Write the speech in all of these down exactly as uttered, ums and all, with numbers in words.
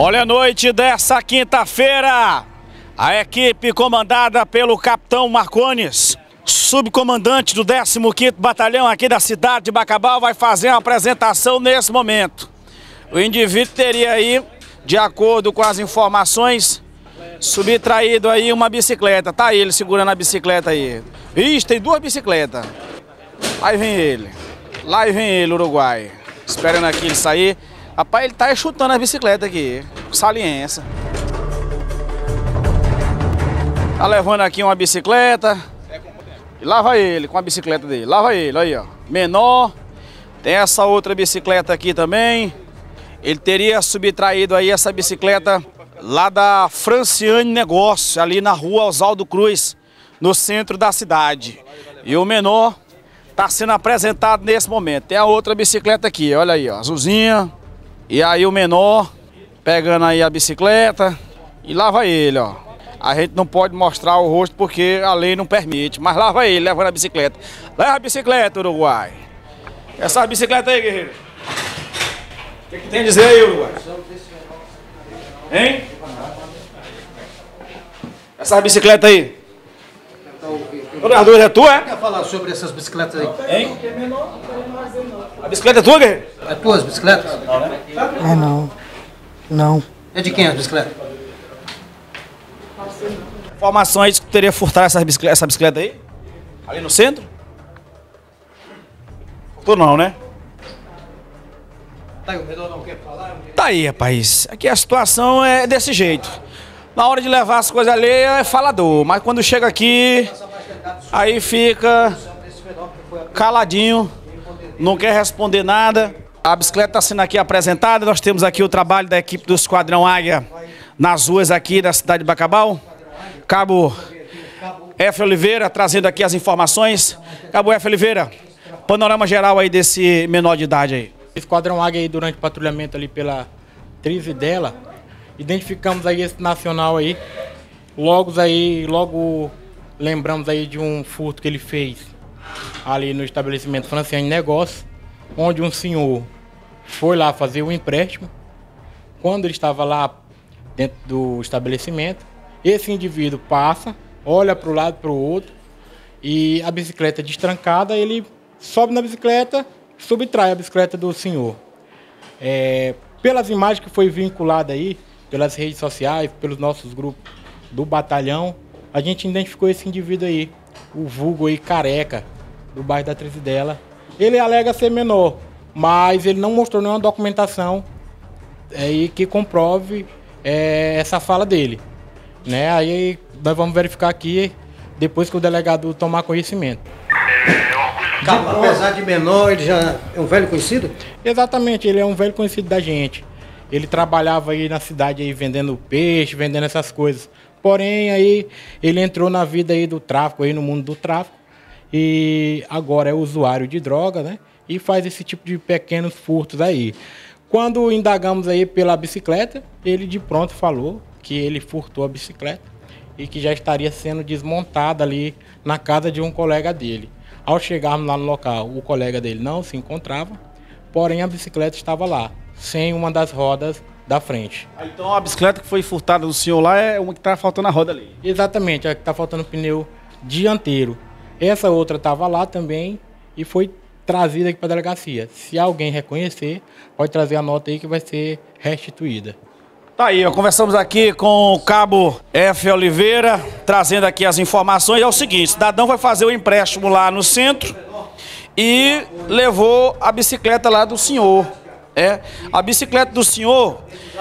Olha, a noite dessa quinta-feira, a equipe comandada pelo capitão Marcones, subcomandante do décimo quinto Batalhão aqui da cidade de Bacabal, vai fazer uma apresentação nesse momento. O indivíduo teria aí, de acordo com as informações, subtraído aí uma bicicleta. Tá ele segurando a bicicleta aí. Ixi, tem duas bicicletas. Aí vem ele. Lá vem ele, Uruguai. Esperando aqui ele sair. Rapaz, ele tá chutando a bicicleta aqui. Saliência. Tá levando aqui uma bicicleta. E lá vai ele com a bicicleta dele. Lá vai ele, aí ó. Menor. Tem essa outra bicicleta aqui também. Ele teria subtraído aí essa bicicleta lá da Franciane Negócio, ali na rua Oswaldo Cruz, no centro da cidade. E o menor tá sendo apresentado nesse momento. Tem a outra bicicleta aqui, olha aí, ó, azulzinha. E aí o menor pegando aí a bicicleta e lá vai ele, ó. A gente não pode mostrar o rosto porque a lei não permite, mas lá vai ele levando a bicicleta. Leva a bicicleta, Uruguai. Essa bicicleta aí, guerreiro. O que, que tem a dizer aí, Uruguai? Hein? Essa bicicleta aí? O narrador é tua, é? Quer falar sobre essas bicicletas aí? Hein? A bicicleta é tua, guerreiro? É tua as bicicletas? É não. Não. É de quem as bicicletas? Informações que teria furtado essa bicicleta, essa bicicleta aí? Ali no centro? Furtou não, né? Tá aí, o menor não quer falar? Tá aí, rapaz. Aqui a situação é desse jeito. Na hora de levar as coisas alheias é falador, mas quando chega aqui, aí fica caladinho, não quer responder nada. A bicicleta está sendo aqui apresentada, nós temos aqui o trabalho da equipe do Esquadrão Águia nas ruas aqui da cidade de Bacabal. Cabo F. Oliveira trazendo aqui as informações. Cabo F. Oliveira, panorama geral aí desse menor de idade aí. Esquadrão Águia aí durante o patrulhamento ali pela Trizidela, identificamos aí esse nacional aí, logo aí, logo lembramos aí de um furto que ele fez ali no estabelecimento Franciane Negócio, onde um senhor foi lá fazer um empréstimo. Quando ele estava lá dentro do estabelecimento, esse indivíduo passa, olha para o lado, para o outro, e a bicicleta destrancada, ele sobe na bicicleta, subtrai a bicicleta do senhor. É, pelas imagens que foi vinculada aí, pelas redes sociais, pelos nossos grupos do batalhão, a gente identificou esse indivíduo aí, o vulgo aí careca, do bairro da Trizidela. Ele alega ser menor, mas ele não mostrou nenhuma documentação aí que comprove é, essa fala dele. Né? Aí nós vamos verificar aqui depois que o delegado tomar conhecimento. Cabo, apesar de menor, ele já é um velho conhecido? Exatamente, ele é um velho conhecido da gente. Ele trabalhava aí na cidade aí vendendo peixe, vendendo essas coisas. Porém, aí ele entrou na vida aí do tráfico, aí no mundo do tráfico. E agora é usuário de droga, né? E faz esse tipo de pequenos furtos aí. Quando indagamos aí pela bicicleta, ele de pronto falou que ele furtou a bicicleta e que já estaria sendo desmontada ali na casa de um colega dele. Ao chegarmos lá no local, o colega dele não se encontrava, porém a bicicleta estava lá, sem uma das rodas da frente. Então a bicicleta que foi furtada do senhor lá é uma que está faltando a roda ali. Exatamente, a que está faltando o pneu dianteiro. Essa outra estava lá também e foi trazida aqui para a delegacia. Se alguém reconhecer, pode trazer a nota aí que vai ser restituída. Tá aí, ó, conversamos aqui com o Cabo F. Oliveira, trazendo aqui as informações. É o seguinte, o cidadão vai fazer o empréstimo lá no centro e levou a bicicleta lá do senhor. É, a bicicleta do senhor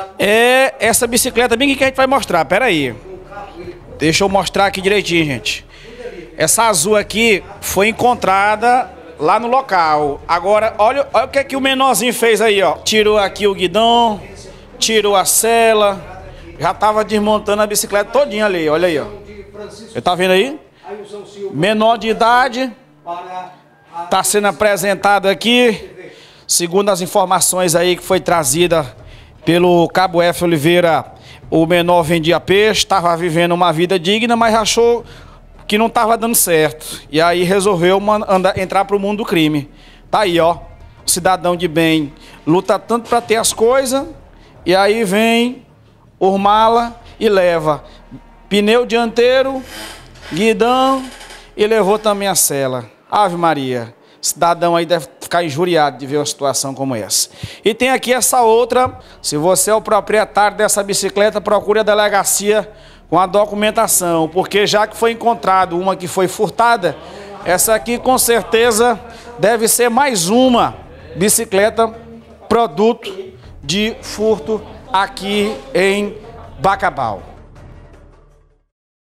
é essa bicicleta bem que a gente vai mostrar, pera aí. Deixa eu mostrar aqui direitinho, gente. Essa azul aqui foi encontrada lá no local. Agora, olha, olha o que é que o menorzinho fez aí, ó. Tirou aqui o guidão, tirou a sela, já tava desmontando a bicicleta todinha ali, olha aí, ó. Você tá vendo aí? Menor de idade, tá sendo apresentado aqui, segundo as informações aí que foi trazida pelo Cabo F. Oliveira, o menor vendia peixe, estava vivendo uma vida digna, mas achou que não estava dando certo. E aí resolveu andar, entrar para o mundo do crime. Tá aí, ó. O cidadão de bem luta tanto para ter as coisas, e aí vem urmala e leva pneu dianteiro, guidão e levou também a sela. Ave Maria, cidadão aí deve ficar injuriado de ver uma situação como essa. E tem aqui essa outra, se você é o proprietário dessa bicicleta, procure a delegacia com a documentação, porque já que foi encontrado uma que foi furtada, essa aqui com certeza deve ser mais uma bicicleta produto de furto aqui em Bacabal.